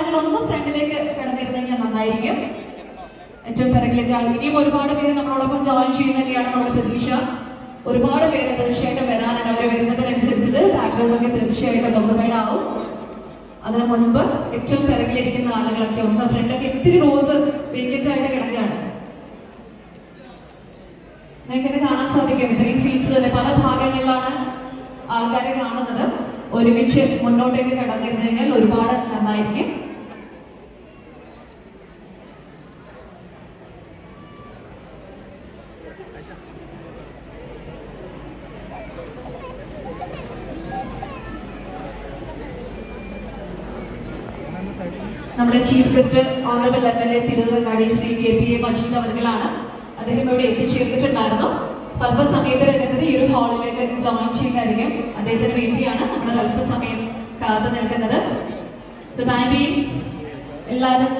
നിങ്ങൾ ഒന്ന് ഫ്രണ്ടിലേക്ക് കിടന്നിരുന്നെങ്കിൽ നന്നായിരിക്കും. ഏറ്റവും പിറകിലേക്ക് ഇനിയും ഒരുപാട് പേര് നമ്മളോടൊപ്പം ജോയിൻ ചെയ്യുന്നൊക്കെയാണ് നമ്മുടെ പ്രതീക്ഷ. ഒരുപാട് പേര് തീർച്ചയായിട്ടും വരാനുണ്ട്. അവർ വരുന്നതിനനുസരിച്ചിട്ട് ബാക്ക്ഗ്രൗണ്ട്സ് ഒക്കെ തീർച്ചയായിട്ടും ഒക്കുപൈഡ് ആവും. അതിന് മുൻപ് ഏറ്റവും പിറകിലിരിക്കുന്ന ആളുകളൊക്കെ ഒന്ന് ഫ്രണ്ടൊക്കെ ഇത്തിരി റോസ് വേക്കന്റ് ആയിട്ട് കിടക്കുകയാണ്. നിങ്ങൾക്ക് കാണാൻ സാധിക്കും ഇത്രയും സീറ്റ്സ് പല ഭാഗങ്ങളിലാണ് ആൾക്കാരെ കാണുന്നത്. ഒരുമിച്ച് മുന്നോട്ടേക്ക് കടന്നിരുന്നു കഴിഞ്ഞാൽ ഒരുപാട് നന്നായിരിക്കും. നമ്മുടെ chief guest honourable MLA Thiruvananthapuram Shri KPA Majeed അവர்களാണ്. അദ്ദേഹം ഇവിടെ എത്തിച്ചേർന്നിട്ടുണ്ടായിരുന്നു. അല്പസമയത്ത് രംഗത്തിന് ഈ ഒരു ഹാളിലേക്ക് ജോയിൻ ചെയ്യുന്നതായിരിക്കും. അദ്ദേഹത്തിന് വേണ്ടിയാണ് നമ്മൾ അല്പസമയം കാത്തു നിൽക്കുന്നത്. എല്ലാവരും